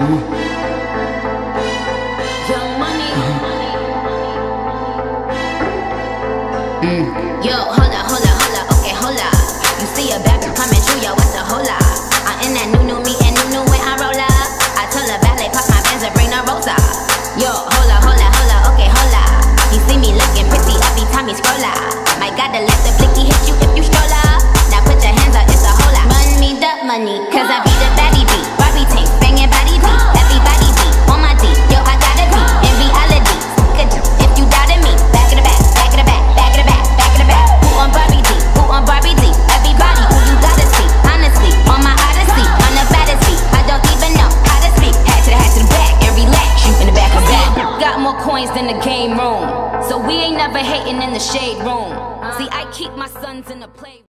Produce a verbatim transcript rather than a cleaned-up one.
Mm. Young Money. Mm. Yo, hold up, hold up, hold up, okay, hold up. You see a bad bitch coming through, yo, what's the hold up? I'm in that new new me and new new when I roll up. I tell the valet, pop my bands and bring the rosa. Yo, hold up, hold up, hold up, okay, hold up. You see me looking pretty every time you scroll up. Might gotta let the blicky hit you if you stroll up. Now put your hands up, it's a hold up. Run me the money, cause I be the baddie beat. Barbie tank, banging body beat. Everybody beat, on my D, yo, I gotta be in reality. Could you, if you doubted me, back in the back, back in the back, back in the back, back in the back. Who on Barbie D, who on Barbie D? Everybody who you gotta see, honestly, on my odyssey, on the baddest beat. I don't even know how to speak. Hat to the hat to the back and relax, you in the back of back. Got more coins than the game room, so we ain't never hating in the shade room. See, I keep my sons in the play.